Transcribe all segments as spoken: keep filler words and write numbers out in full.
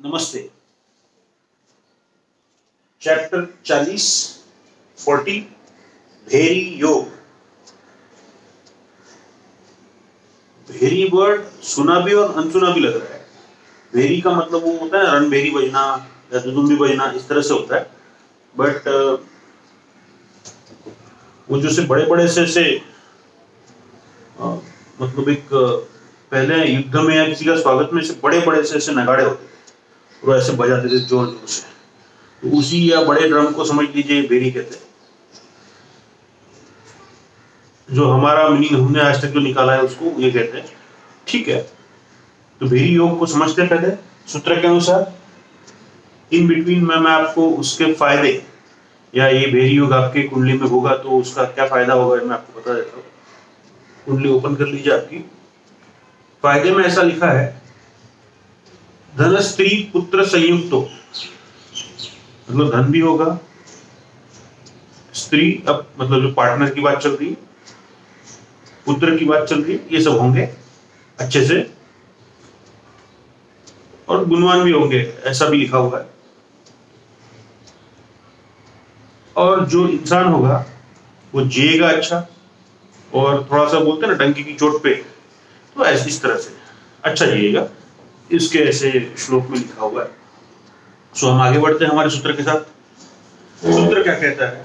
नमस्ते। चैप्टर चालीस फोर्टी भेरी योग। भेरी वर्ड सुना भी और अनसुना भी लग रहा है। भेरी का मतलब वो होता है रणभेरी बजना या दुदुम्बी बजना, इस तरह से होता है। बट वो जो से बड़े बड़े से से आ, मतलब एक पहले युद्ध में या किसी का स्वागत में से बड़े बड़े से से नगाड़े होते थे और ऐसे बजाते थे जोर जोर से, तो उसी या बड़े ड्रम को समझ लीजिए भेरी कहते हैं। जो हमारा मीनिंग हमने आज तक जो निकाला है उसको ये कहते हैं। ठीक है, तो भेरी योग को समझते हैं। पहले सूत्र के अनुसार इन बिटवीन में मैं आपको उसके फायदे, या ये भेरी योग आपके कुंडली में होगा तो उसका क्या फायदा होगा मैं आपको बता देता हूँ। कुंडली ओपन कर लीजिए आपकी। फायदे में ऐसा लिखा है, धन स्त्री पुत्र संयुक्त हो, मतलब धन भी होगा, स्त्री अब मतलब जो पार्टनर की बात चल रही है, पुत्र की बात चल रही है, ये सब होंगे अच्छे से और गुणवान भी होंगे, ऐसा भी लिखा हुआ है। और जो इंसान होगा वो जिएगा अच्छा, और थोड़ा सा बोलते हैं ना डंकी की चोट पे, तो ऐसे इस तरह से अच्छा जिएगा, इसके ऐसे श्लोक में लिखा हुआ है। सो हम आगे बढ़ते हैं हमारे सूत्र के साथ। सूत्र क्या कहता है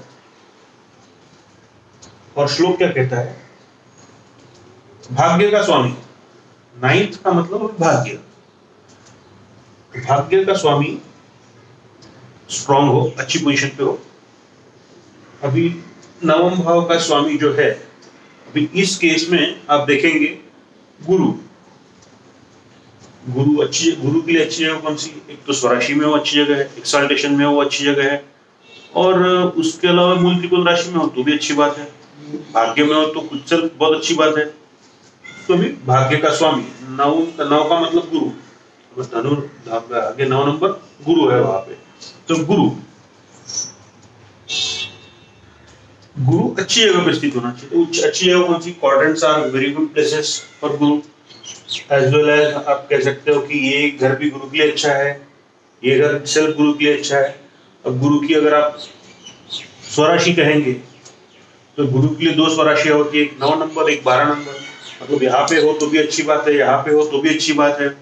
और श्लोक क्या कहता है? भाग्य का स्वामी, नाइन्थ का मतलब भाग्य। भाग्य का स्वामी स्ट्रांग हो, अच्छी पोजीशन पे हो। अभी नवम भाव का स्वामी जो है, अभी इस केस में आप देखेंगे गुरु। गुरु अच्छी, गुरु के लिए अच्छी जगह कौन सी? एक तो स्वराशि में हो अच्छी जगह है, एक्साल्टेशन में हो अच्छी जगह है, और उसके अलावा मूल त्रिकोण राशि में हो तो भी अच्छी बात है, भाग्य में हो तो कुछ से बहुत अच्छी बात है। तो अभी भाग्य का स्वामी नव, नव का मतलब गुरु, धनु आगे नौ नंबर गुरु है वहां पे। तो गुरु गुरु अच्छी जगह पर स्थित होना चाहिए। तो अच्छी जगह कौन सी? Quadrants are very good places for Guru. As well as आप कह सकते हो कि ये घर भी गुरु के लिए अच्छा है, ये घर सेल्फ गुरु के लिए अच्छा है। अब गुरु की अगर आप स्वराशि कहेंगे तो गुरु के लिए दो स्वराशियां होती है, एक नौ नंबर एक बारह नंबर। मतलब यहाँ पे हो तो भी अच्छी बात है, यहाँ पे हो तो भी अच्छी बात है,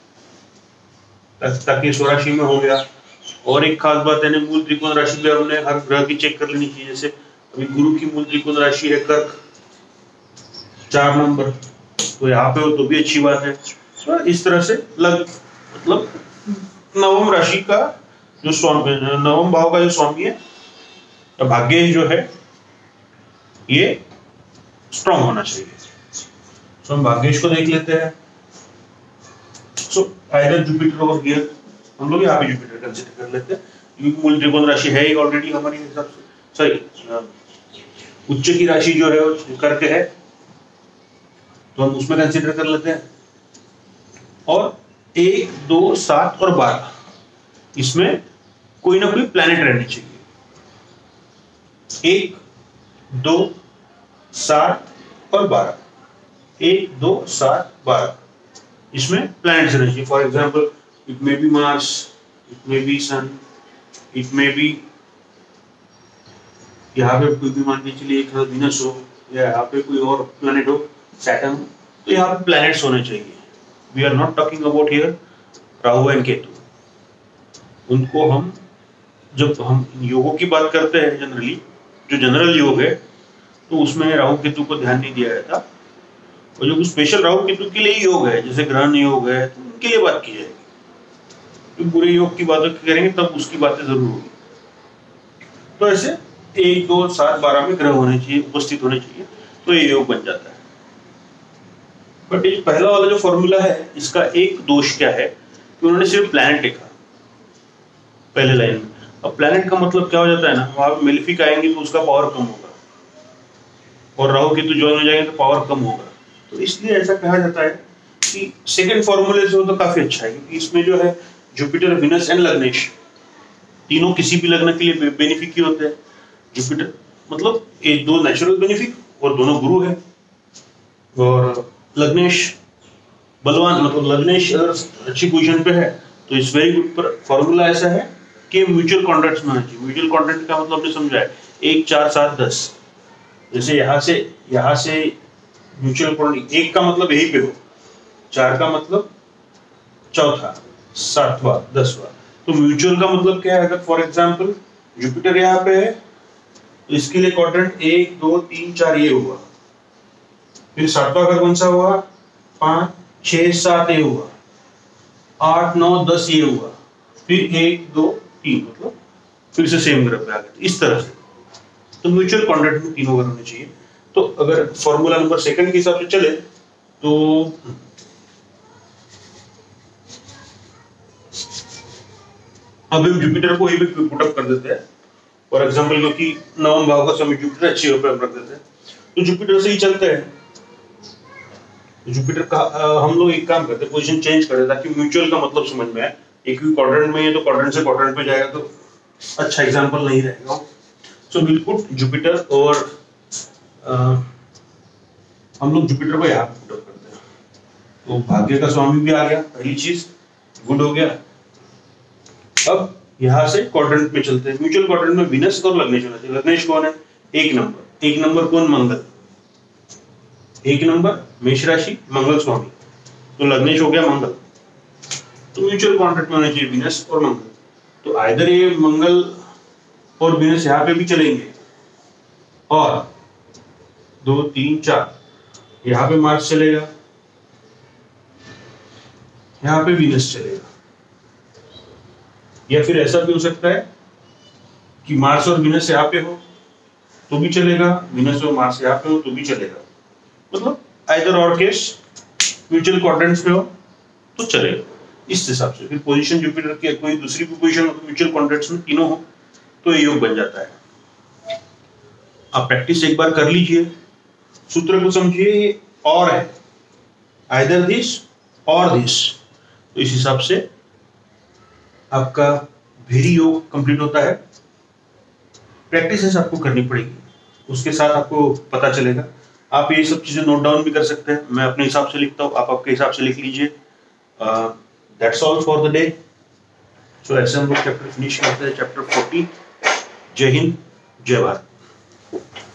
ताकि स्वराशि में हो गया। और एक खास बात है, मूल त्रिकोण राशि पे हमने हर ग्रह की चेक कर लेनी चाहिए। जैसे अभी गुरु की मूल त्रिकोण राशि है कर्क, चार नंबर, तो यहाँ पे हो तो भी अच्छी बात है। तो इस तरह से लग मतलब नवम राशि का जो स्वामी, नवम भाव का जो स्वामी है, भाग्य जो है, ये स्ट्रांग होना चाहिए। तो हम भाग्येश को देख लेते हैं। So either Jupiter or here, हम लोग यहाँ पे जुपिटर कंसीडर कर लेते हैं क्योंकि मूल त्रिकोण राशि है ही ऑलरेडी हमारे हिसाब से। सॉरी, उच्च की राशि जो है वो कर्क है, तो हम उसमें कंसीडर कर लेते हैं। और एक दो सात और बारह, इसमें कोई ना कोई प्लैनेट रहने चाहिए। एक दो सात और बारह, एक दो सात बारह, इसमें प्लैनेट्स रहने चाहिए। For example, it may be Mars, it may be sun, it may be यहाँ पे कोई भी मान के चलिए एक वीनस हो, या यहाँ पे कोई और प्लैनेट हो, सैटर्न, तो यहाँ पे प्लैनेट्स होने चाहिए। We are not talking about here Rahu and Ketu. उनको हम जब हम योगों की बात करते हैं, जनरली जो जनरल योग है, तो उसमें राहु केतु को ध्यान नहीं दिया जाता। और जो स्पेशल राहु केतु के लिए योग है, जैसे ग्रहण योग है, तो उनके लिए बात की जाएगी। तो पूरे योग की बात करेंगे तब उसकी बातें जरूर होगी। तो ऐसे एक दो सात बारह में ग्रह होने चाहिए, उपस्थित होने चाहिए, तो ये योग बन जाता है। बट ये पहला वाला जो फॉर्मूला है, इसका एक दोष क्या है कि उन्होंने सिर्फ प्लैनेट लिखा पहले लाइन में। अब प्लैनेट का मतलब क्या हो जाता है ना, वहां पे मेलिफिक आएंगे तो उसका पावर कम होगा, और राहु केतु ज्वाइन हो जाएंगे तो पावर कम होगा। तो इसलिए ऐसा कहा जाता है कि सेकंड फॉर्मूले से हो तो काफी अच्छा है, क्योंकि इसमें जो है जुपिटर, विनस एंड लग्नेश, तीनों किसी भी लग्न के लिए बेनिफिक ही होते हैं। जुपिटर मतलब एक दो नेचुरल बेनिफिक, और दोनों गुरु है। और लग्नेश बलवान, मतलब लग्नेश अगर अच्छी पोजीशन पे है तो इस वेरी गुड। पर फॉर्मूला ऐसा है कि म्यूचुअल कॉन्ट्रैक्ट्स में होना चाहिए। म्यूचुअल कॉन्ट्रैक्ट का मतलब आपने समझा है, एक चार सात दस, जैसे यहाँ से यहाँ से म्यूचुअल कॉन्ट्रैक्ट एक का मतलब यही पे हो, चार का मतलब चौथा, सातवां, दसवां। तो म्यूचुअल का मतलब क्या है? अगर फॉर एग्जांपल जुपिटर यहाँ पे है तो इसके लिए क्वाड्रेंट एक दो तीन चार ये हुआ, फिर सातवां घर कौन सा हुआ? पांच छह सात ये हुआ, आठ नौ दस ये हुआ, फिर एक दो तीन, मतलब फिर से सेम ग्रुप पे आ गए। इस तरह से तो म्यूचुअल कॉन्ट्रैक्ट में तीनों घर होने चाहिए। तो अगर फॉर्मूला नंबर सेकंड के हिसाब से चले तो अब हम जुपिटर को ही भी पुट अप कर देते हैं फॉर एग्जांपल, क्योंकि नवम भाव का समय जुपिटर अच्छी पे रख देते हैं, तो जुपिटर से ही चलते हैं। जुपिटर का आ, हम लोग एक काम करते हैं, पोजीशन चेंज कर देते ताकि म्यूचुअल का मतलब समझ में आए। एक भी क्वाड्रेंट में है तो क्वाड्रेंट से क्वाड्रेंट पे जाएगा तो अच्छा एग्जांपल नहीं रहेगा। सो विल पुट जुपिटर और आ, हम लोग जुपिटर को यहाँ पुट अप करते हैं। तो भाग्य का स्वामी भी आ गया, पहली चीज गुड हो गया। अब यहाँ से क्वाड्रेंट में चलते हैं। म्यूचुअल क्वाड्रेंट में विनस और लग्नेश होना चाहिए। लग्नेश कौन है? एक नंबर। एक नंबर कौन? मंगल। एक नंबर मेष राशि, मंगल स्वामी, तो लग्नेश हो गया मंगल। तो म्यूचुअल कॉन्ट्रैक्ट में होना चाहिए विनस और मंगल। तो आइदर ये मंगल और विनस यहाँ पे भी चलेंगे, और दो तीन चार यहाँ पे मार्स चलेगा, यहाँ पे विनस चलेगा, या फिर ऐसा भी हो सकता है कि मार्स और विनस यहाँ पे हो तो भी चलेगा, विनस और मार्स यहाँ पे हो तो भी चलेगा। मतलब आइदर और केस म्यूचुअल क्वाड्रेंट्स में हो तो चलेगा। इस हिसाब से फिर पोजीशन जुपिटर की कोई दूसरी भी पोजीशन म्यूचुअल क्वाड्रेंट्स में तीनों हो तो ये योग बन जाता है। आप प्रैक्टिस एक बार कर लीजिए, सूत्र को समझिए, ये और है, आइदर दिस और दिस। तो इस हिसाब से आपका भेरी योग कंप्लीट होता है। प्रैक्टिस आपको करनी पड़ेगी, उसके साथ आपको पता चलेगा। आप ये सब चीजें नोट डाउन भी कर सकते हैं, मैं अपने हिसाब से लिखता हूँ, आप आपके हिसाब से लिख लीजिए। That's all for the day. So ऐसे हम लोग चैप्टर फिनिश करते हैं, चैप्टर फोर्टी। जय हिंद, जय भारत।